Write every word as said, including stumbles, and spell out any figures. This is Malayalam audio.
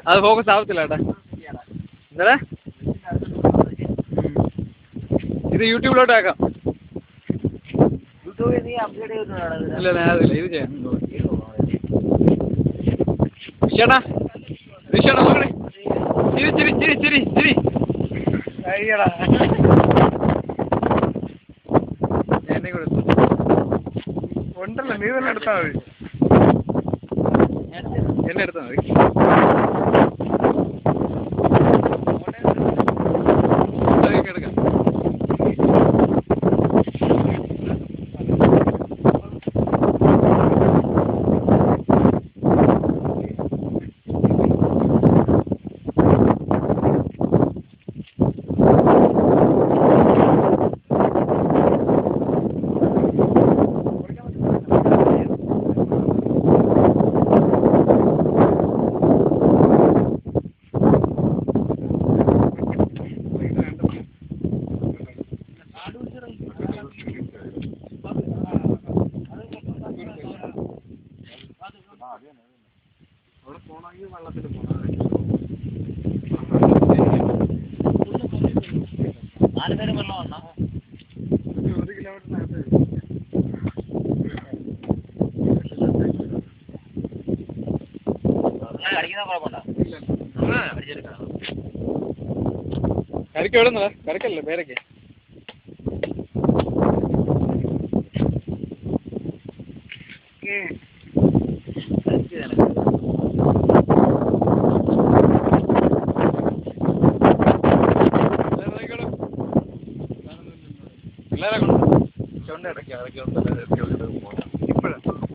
അത് ഫോക്കസ് ആവത്തില്ല ഏട്ടാ. എന്താ ഇത് യൂട്യൂബിലോട്ട് ആക്കാം. ഇല്ല അതില്ല ഇത് ചെയ്യാം. വിഷേട്ടാ വിഷേട്ടാ നോക്കണേ. ചിരി ചിരി ചിരി ചിരി ചിരി അയ്യടാ. എന്നെ കൂടെ ഉണ്ടല്ലോ, നീ തന്നെ എടുത്താൽ മതി. എന്നെ എടുത്താൽ മതി. എടുക്കാം. അവിടെ പോകണമെങ്കിൽ വെള്ളത്തിൽ പോകണം. നാല് പേര് വെള്ളമാണ് ഒരു കിലോമീറ്ററിനകത്ത്. കരക്ക് എവിടുന്നതാ? കരക്കല്ലേ പേരൊക്കെ. എല്ലാവരും കൊണ്ട് ചുണ്ട ഇടയ്ക്ക് അതൊക്കെ ഉണ്ടല്ലോ.